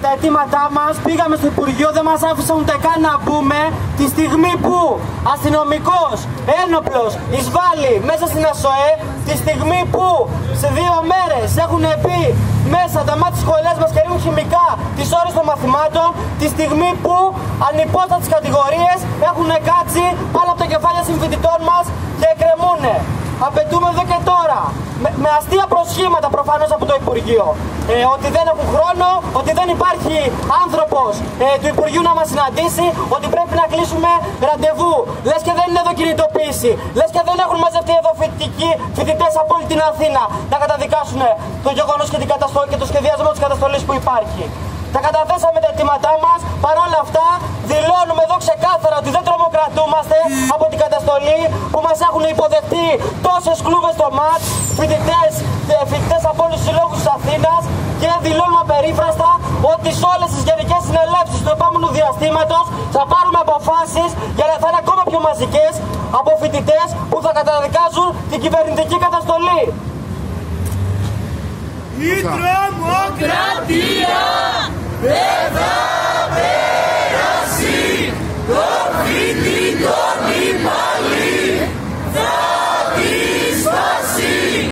τα αιτήματά μας, πήγαμε στο Υπουργείο, δεν μας άφησαν ούτε καν να μπούμε τη στιγμή που αστυνομικός ένοπλος εισβάλλει μέσα στην ΑΣΟΕ, τη στιγμή που σε 2 μέρες έχουν πει μέσα τα μάτια της σχολές μας και ρίχνουν χημικά τις ώρες των μαθημάτων, τη στιγμή που ανυπόστατες κατηγορίες έχουν κάτσει πάνω από τα κεφάλια συμφοιτητών μας και εκκρεμούνε. Απαιτούμε εδώ και τώρα, με αστεία προσχήματα προφανώς από το Υπουργείο, ότι δεν έχουν χρόνο, ότι δεν υπάρχει άνθρωπος του Υπουργείου να μας συναντήσει, ότι πρέπει να κλείσουμε ραντεβού. Λες και δεν είναι εδώ κινητοποίηση, λες και δεν έχουν μαζευτεί εδώ φοιτητές από όλη την Αθήνα να καταδικάσουν το γεγονός και την καταστολή και το σχεδιασμό της καταστολής που υπάρχει. Τα καταθέσαμε τα αιτήματά μας, παρόλα αυτά δηλώνουμε εδώ ξεκάθαρα ότι δεν τρομοκρατούμαστε από την καταστολή που μας έχουν υποδεχτεί τόσες κλούβες στο ΜΑΤ, φοιτητές από όλους τους συλλόγους της Αθήνας, και δηλώνουμε απερίφραστα ότι σε όλες τις γενικές συνελεύσεις του επόμενου διαστήματος θα πάρουμε αποφάσεις για να θα είναι ακόμα πιο μαζικές από φοιτητές που θα καταδικάζουν την κυβερνητική καταστολή. Η τρομοκρατία!